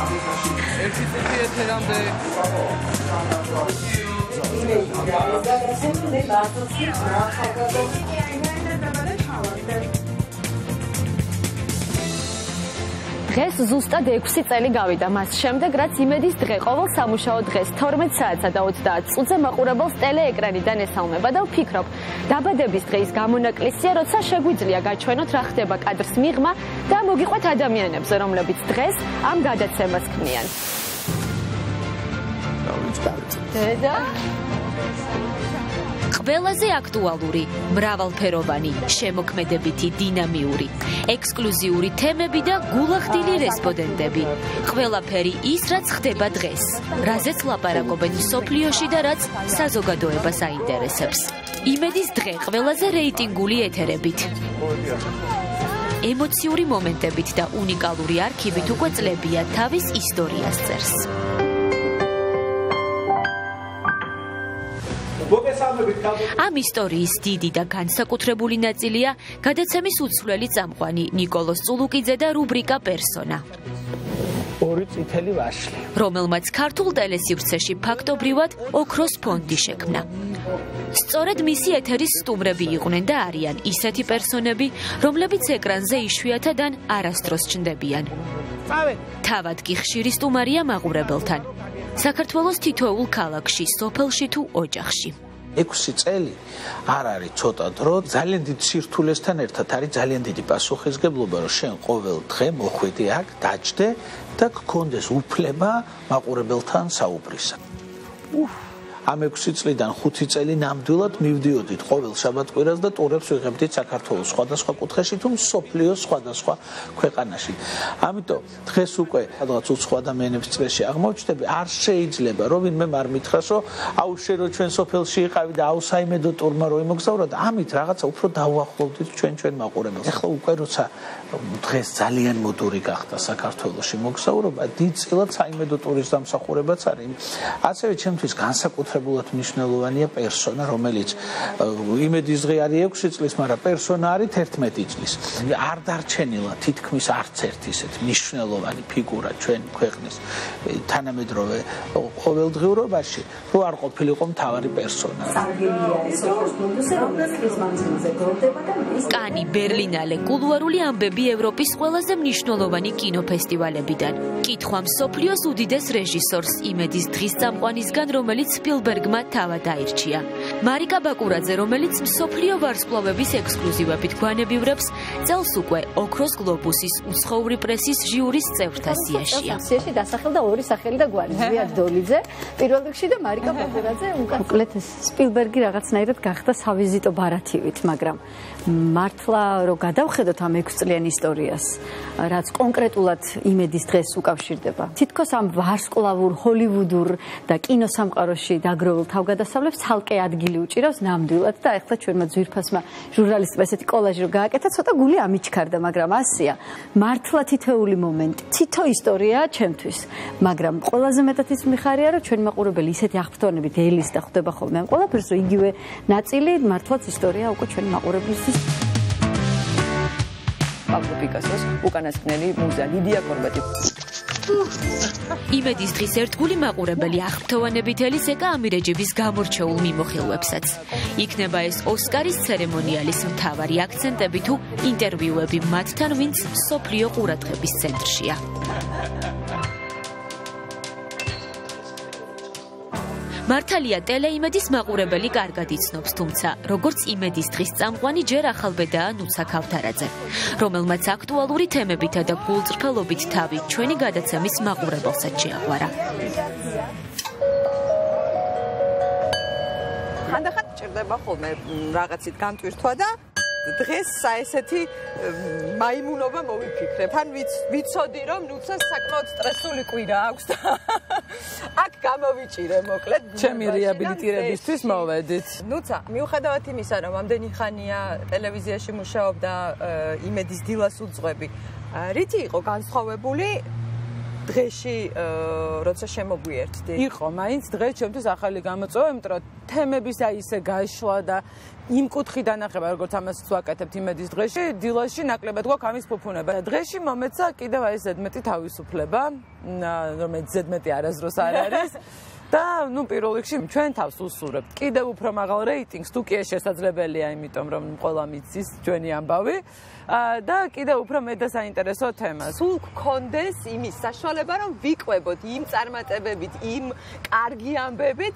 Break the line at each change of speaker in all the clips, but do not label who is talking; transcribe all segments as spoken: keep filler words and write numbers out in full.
ერთი წუთი ეთერამდე.
დღეს ზუსტად ექვსი წელი გავიდა მას შემდეგ, რაც იმედის დღე ყოველ სამუშაო დღეს თორმეტ საათსა და ოცდაათ წუთზე მაყურებელს ტელეეკრანიდან ესალმება და ვფიქრობ, დაბადების დღე ის გამონაკლისია, როცა შეგვიძლია გაჩვენოთ რა ხდება კადრს მიღმა და მოგიყვეთ ადამიანებზე, რომლებიც დღეს ამ გადაცემას ქმნიან. დედა
ყველაზე აქტუალური, მრავალფეროვანი, შემოქმედებითი, დინამიური, ექსკლუზიური თემები და გულახდილი რესპონდენტები. ყველაფერი ის, რაც ხდება დღეს, რაზეც ლაპარაკობენ მსოფლიოში და რაც საზოგადოებას აინტერესებს. იმედის დღე ყველაზე რეიტინგული ეთერებით. ემოციური მომენტებით და უნიკალური არქივით უკვე წლებია თავის ისტორიას წერს. ამ ისტორიის დიდი და განსაკუთრებული ნაწილია გადაცემის უცვლელი წამყვანი ნიკოლოზ წულუკიძე და რუბრიკა პერსონა.
ორი წითელი ვაშლი,
რომელმაც ქართულ ტელესივრცეში ფაქტობრივად ოქროს ფონდი შექმნა. სწორედ მისი ეთერის სტუმრები იყვნენ და არიან ისეთი პერსონები, რომლებიც ეკრანზე იშვიათად ან არასდროს ჩნდებიან. თავად კი ხშირი სტუმარია მაყურებელთან. საქართველოს თითოეულ ქალაქში, სოფელში თუ ოჯახში.
ექვსი წელი არ არის ცოტა დრო, ძალიან დიდ სირთულესთან ერთად არის ძალიან დიდი პასუხისგებლობა, რომ შენ ყოველ დღე მოხვიდე აქ, დაჯდე და გქონდეს უფლება მაყურებელთან საუბრისა. ამ ექვსი წლიდან ხუთი წელი ნამდვილად მივდიოდით ყოველ შაბათ-კვირას და ტურებს ვიღებდით საქართველოს სხვადასხვა კუთხეში თუ მსოფლიოს სხვადასხვა ქვეყანაში. ამიტომ დღეს უკვე რაღაც უცხო ადამიანების წრეში აღმოჩნდები, არ შეიძლება რომ ვინმე არ მითხრას, რომ აუ შენ რო ჩვენ სოფელში იყავი და აუ საიმედო ტურმა რო იმოგზაურა და ამით რაღაცა უფრო დაუახლოვდით ჩვენ ჩვენ მაყურებელს. ეხლა უკვე როცა დღეს ძალიან მოდური გახდა საქართველოში მოგზაურობა, დიდწილად საიმედო ტურის დამსახურებაც არის. ასევე ჩემთვის განსაკუთრებით მნიშვნელოვანია პერსონა, რომელიც იმედის დღე არის ექვსი წლის, მაგრამ პერსონა არის თერთმეტი წლის. არ დარჩენილა თითქმის არც ერთი ისეთი მნიშვნელოვანი ფიგურა ჩვენ ქვეყნის თანამედროვე ყოველდღიურობაში, რო არ ყოფილიყო მთავარი პერსონა.
კანი, ბერლინალე, კულუარული ამბები ევროპის ყველაზე მნიშვნელოვანი კინოფესტივალებიდან. კითხვა მსოფლიოს უდიდეს რეჟისორს იმედის დღის წამყვანისგან, რომელიც სპილბერგმა თავად აირჩია. მარიკა ბაკურაძე, რომელიც მსოფლიო ვარსკვლავების ექსკლუზივებით გვანებივრებს, წელს უკვე ოქროს გლობუსის უცხოური პრესის ჟიურის წევრთა სიაშია.
სიაში დასახელდა ორი სახელი და გვარი, ზვიად დოლიძე, პირველ რიგში და მარიკა ბაკურაძე. უკეთ სპილბერგი რაღაცნაირად გახდა სავიზიტო ბარათივით, მაგრამ მართლა რო გადავხედოთ ამ ექვსწლიან ისტორიას, რაც კონკრეტულად იმედის დღეს უკავშირდება. თითქოს ამ ვარსკვლავურ, ჰოლივუდურ და კინოსამყაროში დაგროვილ თავგადასავლებს ცალკე ადგილი უჭირავს ნამდვილად და ახლა ჩვენმა ძვირფასმა ჟურნალისტმა ესეთი კოლაჟი რო გააკეთა, ცოტა გული ამიჩქარდა, მაგრამ ასია. მართლა თითოეული მომენტი, თითო ისტორიაა ჩემთვის, მაგრამ ყველაზე მეტად ის მიხარია, რომ ჩვენი მაყურებელი ისეთი აღფრთოვანებით ელის და ხვდება ხოლმე ამ ყველაფერს, რომ იგივე ნაწილი მართლაც ისტორია უკვე ჩვენი მაყურებლისთვის.
პაბლო პიკასოს უკანასკნელი მუზა ლიდია კორბეტი.
იმედის დღის ერთგული მაყურებელი აღფრთოვანებით ელისეკა ამირეჯიბის გამორჩეულ მიმოხილვებსაც. იქნება ეს ოსკარის ცერემონიალის მთავარი აქცენტები თუ ინტერვიუები მათთან, ვინც მსოფლიო ყურადღების ცენტრშია. მართალია ტელეიმედის მაყურებელი კარგად იცნობს, თუმცა როგორც იმედის დღის წამყვანი ჯერ ახალბედაა ნუცა ქავთარაძე, რომელმაც აქტუალური თემებითა და გულწრფელობით თავი ჩვენი გადაცემის მაყურებელსაც შეაყვარა.
ხანდახან ჭირდება ხოლმე რაღაცით განტვირთვა და დღეს საესეთი მაიმუნობა მოვიფიქრებ. ან ვიცოდი რომ ნუცას საკმაოდ სტრესული კვირა აქვს და აქ გამოვიჭირე მოკლედ.
ჩემი რეაბილიტირებისთვის მოვედით.
ნუცა, მიუხედავად იმისა, რომ ამდენი ხანია ტელევიზიაში მუშაობდა იმედის დილას უძღვები, რითი იყო განსხვავებული დღეში როცა შემოგვიერთდი.
იყო მაინც დღე ჩემთვის ახალი გამოწვევა, იმიტომ რომ თემების აი ისე გაშლა და იმ კუთხიდან ახება როგორც ამასაც ვაკეთებთ იმედის დღეში, დილაში ნაკლებად გვაქვს ამის ფუფუნება. დღეში მომეცა კიდევ აი ზედმეტი თავისუფლება, რომელიც ზედმეტი არასდროს არ არის. და ნუ პირველ რიგში ჩვენ თავს უსურებთ. კიდევ უფრო მაღალ რეიტინგს თუ კი შესაძლებელია, იმიტომ რომ ყველა მიცის ჩვენი ამბავი. და კიდევ უფრო მეტ და საინტერესო თემას.
სულ გქონდეს იმის საშუალება, რომ ვიყვებოთ იმ წარმატებებით, იმ კარგი ამბებით,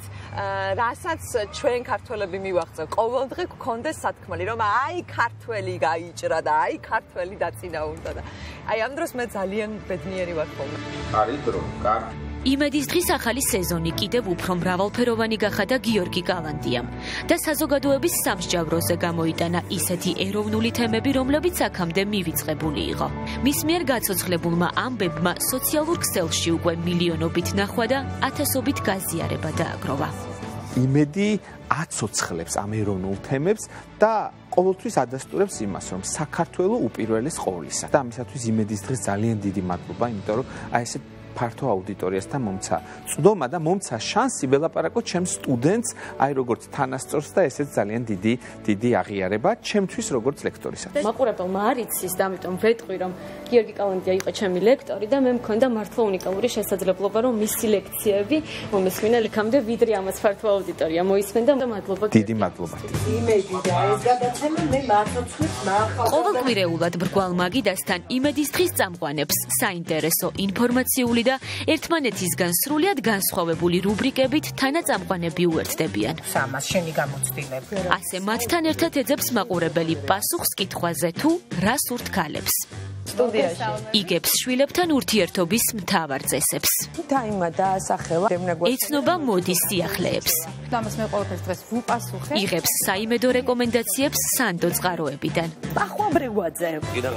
რასაც ჩვენ ქართველები მივაღწევ. ყოველდღე გქონდეს სათქმელი, რომ აი ქართველი გაიჭრა და აი ქართველი დაწინაურდა და აი ამ დროს მე ძალიან ბედნიერი ვარ ხოლმე.
არის დრო, კარგი.
იმედის დღის ახალი სეზონი კიდევ უფრო მრავალფეროვანი გახადა გიორგი გალანდიამ და საზოგადოების სამსჯავროზე გამოიტანა ისეთი ეროვნული თემები, რომლებიც აქამდე მივიწყებული იყო. მის მიერ გაცოცხლებულმა ამბებმა სოციალურ ქსელში უკვე მილიონობით ნახვა და ათასობით გაზიარება დააგროვა.
იმედი აცოცხლებს ამ ეროვნულ თემებს და ყოველთვის ადასტურებს იმას, რომ საქართველო უპირველეს ყოვლისა. და ამისათვის იმედის დღეს ძალიან დიდი მადლობა, იმიტომ რომ აი ესე ფართო აუდიტორიასთან მომცა წვდომა და მომცა შანსი ველაპარაკო ჩემს სტუდენტს, აი როგორც თანასწორს და ესეც ძალიან დიდი დიდი აღიარება ჩემთვის როგორც ლექტორისათვის.
მაყურებელმა არ იცის და ამიტომ ვეტყვი, რომ გიორგი კალანდია იყო ჩემი ლექტორი და მე მქონდა მართლა უნიკალური შესაძლებლობა, რომ მისი ლექციები მომესმინა იქამდე, ვიდრე ამას ფართო აუდიტორია მოისმენდა და მადლობა.
დიდი მადლობა.
იმედი და ეს გადაცემა მე მართლაც მახალ.
ყოველკვირეულად ბრგვალ მაგიდასთან იმედის დღის წამყვანებს საინტერესო ინფორმაციული და ერთმანეთისგან სრულიად განსხვავებული რუბრიკებით თანაწამყვანები უერთდებიან.
სამას შენი გამოცდილება.
ასე მათთან ერთად ეძებს მაყურებელი პასუხს კითხვაზე თუ რა სურთ ქალებს.
სტუდიაში
იგებს შვილებთან ურთიერთობის მთავარ წესებს.
დაიმა დაასახელა
ეცნობა მოდის სიახლეებს.
ამას მე ყოველთვის დღეს ვუპასუხე.
იღებს საიმედო რეკომენდაციებს სანდო წყაროებიდან.
პახვაბრევაძე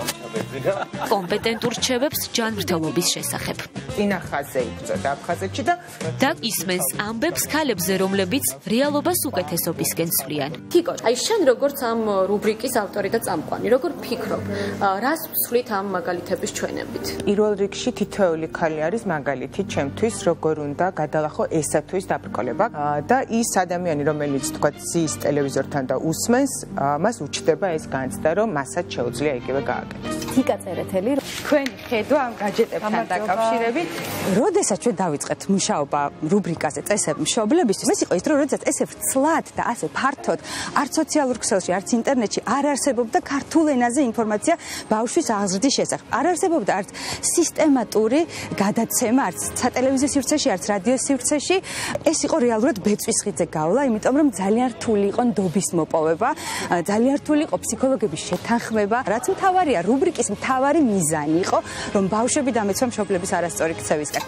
კომპეტენტურ რჩევებს ჯანმრთელობის შესახებ.
ინახაზე იბრძოდა აფხაზეთში და
და ისმენს ამბებს ქალებზე, რომლებიც რეალობას უკეთესობისკენ ცვლიან.
თიკო, აი შენ როგორც ამ რუბრიკის ავტორი და წამყვანი, როგორ ფიქრობ, რას ვსვლით ამ მაგალითების ჩვენებით?
პირველ რიგში თითოეული ქალი არის მაგალითი ჩემთვის, როგორ უნდა გადალახო ესათვის დაბრკოლება და ის ადამიანი, რომელიც თქვა ზის ტელევიზორთან და უსმენს, მას უჩნდება ეს განცდა, რომ მასაც შეუძლია იგივე გააკეთოს.
თიკა წერეთელი
თქვენი ხედვა ამ გაჯეტებთან დაკავშირებით, როდესაც ჩვენ დავიწყეთ მუშაობა რუბრიკაზე წესებ მშობლებისთვის, ეს იყო ის დრო, როდესაც ესე ვრცლად და ასე ფართოდ არც სოციალურ ქსელში, არც ინტერნეტში არ არსებობდა ქართულ ენაზე ინფორმაცია ბავშვის აღზრდის შესახებ. არ არსებობდა არც სისტემატური გადაცემა, არც სატელევიზიო სივრცეში, არც რადიო სივრცეში. ეს იყო რეალურად ბეწვის ხიდზე გავლა, იმიტომ რომ ძალიან რთული იყო ნდობის მოპოვება, ძალიან რთული იყო ფსიქოლოგების შეთანხმება, რაც მთავარია რუბრიკის მთავარი მიზანი იყო, რომ ბავშვები დამეცვა მშობლების არასწორი ქცევისკენ.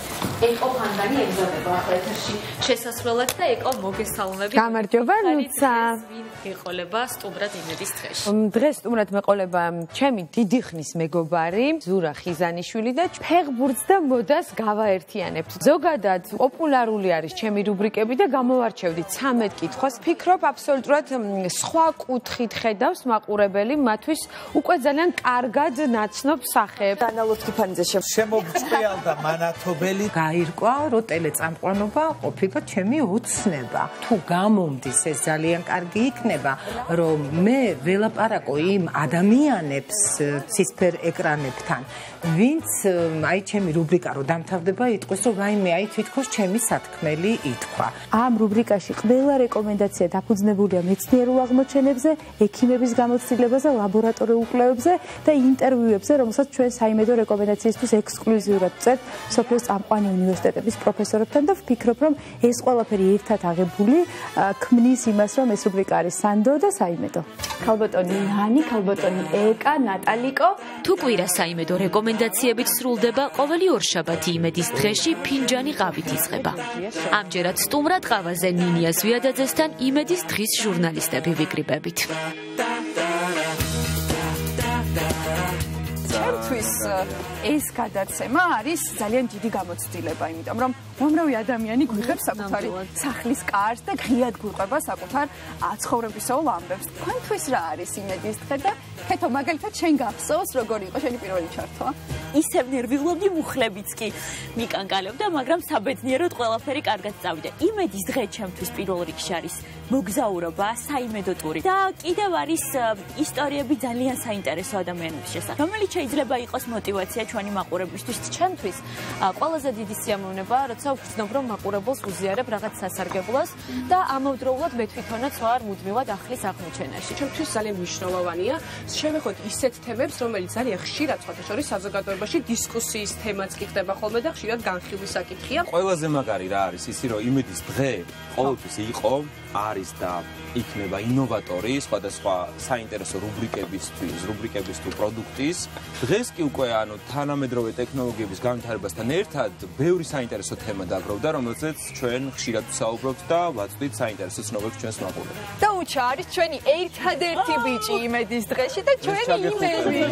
ეკო ფანდანი ემზადება ახლა ეთერში შესასვლელად და ეკო მოგესალმები.
გამარჯობა, ნუცა.
ეყოლება სტუმრად იმედის დღეში.
დღეს სტუმრად მეყოლება ჩემი დიდი ხნის მეგობარი ზურა ხიზანიშვილი და ფეხბურთს და მოდას გავაერთიანებთ. ზოგადად პოპულარული არის ჩემი რუბრიკები და გამოვარჩევდი ცამეტ კითხვას. ფიქრობ აბსოლუტურად სხვა კუთხით ხედავს მაყურებელი მათვის უკვე ძალიან კარგად ნაცნობ სახეებს.
ანალოგიკიფანიზე
შემოგწყვიალდა მანათობელი
გაირკვა, რომ ტელეწამყვანობა ყოფილა ჩემი ოცნება. თუ გამომდის ეს ძალიან კარგი იქნება, რომ მე ველაპარაკო იმ ადამიანებს ცისფერ ეკრანებთან, ვინც აი ჩემი რუბრიკა რო დამთავრდება, იტყვის, რომ ვაიმე, აი თვითონ ჩემი სათქმელი ითქვა.
ამ რუბრიკაში ყველა რეკომენდაცია დაფუძნებულია მეცნიერულ აღმოჩენებზე, ექიმების გამოცდილებაზე, ლაბორატორიულ კვლევებზე და ინტერვიუებზე, რომელსაც ჩვენ საიმედო რეკომენდაციისთვის ექსკლუზიურად ვწერთ სოფიოს წამყვანი უნივერსიტეტების პროფესორებთან და ვფიქრობ, რომ ეს ყველაფერი ერთად აღებული ქმნის იმას, რომ ეს რუბრიკა არის სანდო და საიმედო. ქალბატონი ჰანი, ქალბატონი ეკა, ნატალიკო.
თუ კვირა საიმედო რეკომენდაციებით სრულდება, ყოველი ორშაბათი იმედის დღეში ფინჯანი ყავით იწყება. ამჯერად სტუმრად ყავაზე ნინია ზვიადაძესთან იმედის დღის ჟურნალისტები ვიკრიბებით.
ჩემთვის ეს გადაცემა არის ძალიან დიდი გამოცდილება, იმიტომ რომ
უამრავი ადამიანი გვიღებს საკუთარი სახლის კარს და ღიად გვიყვება საკუთარ ცხოვრებისეულ ამბებს. თქვენთვის რა არის იმედის დღე და ქეთო მაგალითად შენ გახსოვს როგორი იყო შენი პირველი ჩართვა?
ისევ ნერვიულობდი მუხლებიც კი მიკანკალებდა, მაგრამ საბედნიეროდ ყველაფერი კარგად წავიდა. იმედის დღე ჩემთვის პირველ რიგში არის მოგზაურობა, საიმედო ტური და კიდევ არის ისტორიები ძალიან საინტერესო ადამიანების შესახებ, რომელიც შეიძლება იყოს мотиваცია ჩვენი მაყურებლისთვის. ჩემთვის ყველაზე დიდი სიამოვნებაა, როცა ვგრძნობ, რომ მაყურებელს უზიარებ რაღაც სასარგებლოს და ამავდროულად მე თვითონაც ვარ მუდმივად ახლის აღმოჩენაში.
ჩემთვის ძალიან მნიშვნელოვანია შევეხოთ ისეთ თემებს, რომელიც ძალიან ხშირად სხვადასხვა საზოგადოებაში დისკუსიის თემაც კი ხდება ხოლმე და ხშირად განხილვის საკითხია.
ყველაზე მაგარი რა არის ისი, რომ იმედის დღე ყოველთვის იყო, არის და იქნება ინოვატორი სხვადასხვა საინტერესო რუბრიკებისთვის, რუბრიკების თუ პროდუქტის. დღეს კი უკვე ანუ თანამედროვე ტექნოლოგიების განვითარებასთან ერთად ბევრი საინტერესო თემა დაგროვდა, რომელზეც ჩვენ ხშირად ვსაუბრობთ და ვაწვდით საინტერესო ცნობებს ჩვენს მაყურებელს.
და უჩა არის ჩვენი ერთადერთი ბიჭი იმედის დღეში და ჩვენი იმედი.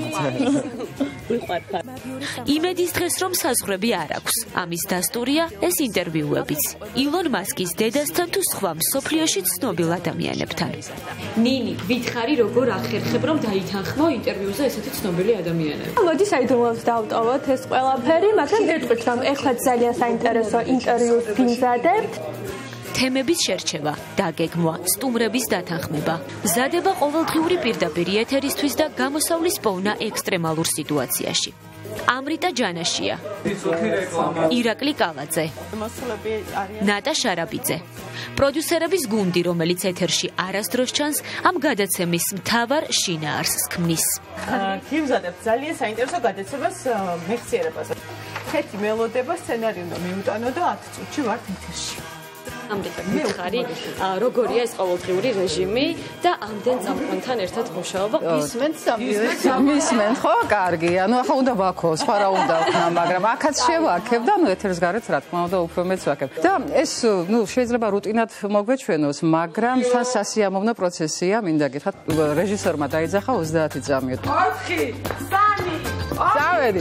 იმედის დღეს რომ საზღვრები არ აქვს. ამის დასტურია ეს ინტერვიუებიც. ილონ მასკის დედასთან თუ სხვა მსოფლიოში ცნობილ ადამიანებთან.
ნინი, გითხარი როგორ ახერხებ რომ დაითანხმო ინტერვიუზე ესეთი ცნობილი ადამიანები?
მოდი საიდუმლოს დავტოვოთ ეს ყველაფერი, მაგრამ გეტყვით რომ ეხლა ძალიან საინტერესო ინტერვიუს ვიმზადებთ.
თემების შერჩევა, დაგეგმვა, სტუმრების დათანხმება, მზადება ყოველდღიური პირდაპირ ეთერისთვის და გამოსავლის პოვნა ექსტრემალურ სიტუაციაში. ამრიტა ჯანაშია, ირაკლი კალაძე, ნატა შარაბიძე, პროდიუსერების გუნდი, რომელიც ეთერში არასდროს ჩანს, ამ გადაცემის მთავარ შინაარსს ქმნის.
გიმზადებთ ძალიან საინტერესო გადაცემას მეხსიერებაზე. ხეთი მელოდება, სცენარი უნდა მიუტანო და ათი წუთში ვართ ეთერში.
ამრიგად მითხარი, როგორია ეს ყოველდღიური რეჟიმი და ამდენ წამყვანთან ერთად მუშაობა?
ისმენთ სამივე.
ისმენთ, ხო, კარგი. ანუ ახლა უნდა ვაქო, სხვა რა უნდა ვქნა, მაგრამ აქაც შევაქებ და ნუ ეთერს გარეთ რა თქმა უნდა უფრო მეც ვაქებ. და ეს ნუ შეიძლება რუტინად მოგვეჩვენოს, მაგრამ თან სასიამოვნო პროცესია, მინდა გითხრათ, რეჟისორმა დაიძახა ოცდაათი წამი.
ოთხი, სამი,
წავედი.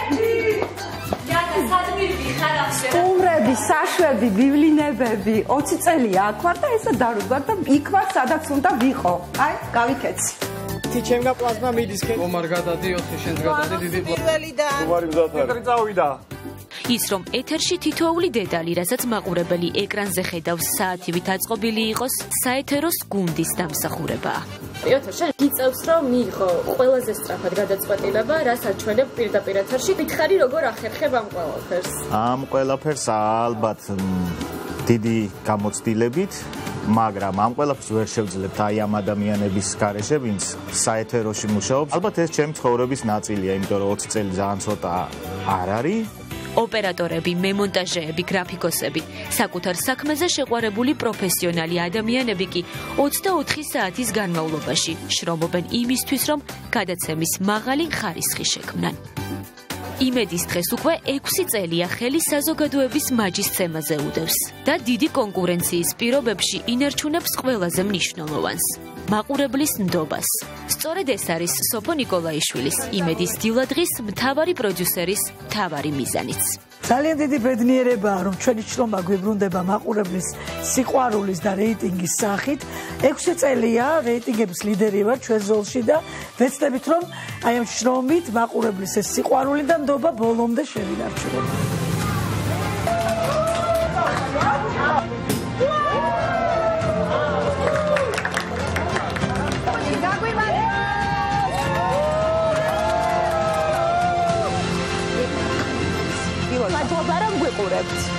სტუმრები, საშვები, ბიბლინებები, ოცი წელია აქ ვარ და ესა დარუდგარ და იქ ვარ, სადაც უნდა ვიყო. აი, გავიქეცი.
ჩემგა პლაზმა მიდისკენ. ომარ გადადი, ოთხი შენს გადადი, დიდი
პირველიდან.
უარი მზად წავიდა.
ის რომ ეთერში თითოეული დეტალი, რასაც მაყურებელი ეკრანზე ხედავს, საათივით აწყობილი იყოს, საეთეროს გუნდის დამსახურებაა.
პიოტერ, შენ გიწევს რომ მიიღო ყველაზე სწრაფად გადაწყვეტილება, რაც აჩვენებ პირდაპირ ეთერში. გითხარი როგორ ახერხებ ამ ყველაფერს?
ამ ყველაფერს ალბათ დიდი გამოცდილებით, მაგრამ ამ ყველაფერს ვერ შევძლებთ აი ამ ადამიანების გარეშე, ვინც საეთეროში მუშაობს. ალბათ ეს ჩემი ცხოვრების ნაწილია, იმიტომ რომ ოცი წელი ძალიან ცოტა არ არის.
ოპერატორები, მემონტაჟეები, გრაფიკოსები, საკუთარ საქმეზე შეყვარებული პროფესიონალი ადამიანები კი ოცდაოთხი საათის განმავლობაში შრომობენ იმისთვის, რომ გადაცემის მაღალი ხარისხი შექმნან. იმედის დღეს უკვე ექვსი წელია ხელი საზოგადოების მაჯისცემაზე უდევს და დიდი კონკურენციის პირობებში ინარჩუნებს ყველაზე მნიშვნელოვანს მაყურებლის ნდობას. სწორედ ეს არის სოფო ნიკოლაიშვილის იმედის დილადღის მთავარი პროდიუსერის მთავარი მიზანიც.
ძალიან დიდი ბედნიერებაა, რომ ჩვენი შრომა გვიბრუნდება მაყურებლის სიყვარულის და რეიტინგის სახით. ექვსი წელია რეიტინგების ლიდერი ვარ ჩვენ ზოლში და ვეცდებით, რომ აი ამ შრომით მაყურებლის ეს სიყვარული და ნდობა ბოლომდე შევინარჩუნოთ.
მადლობა რომ გვიყურებთ.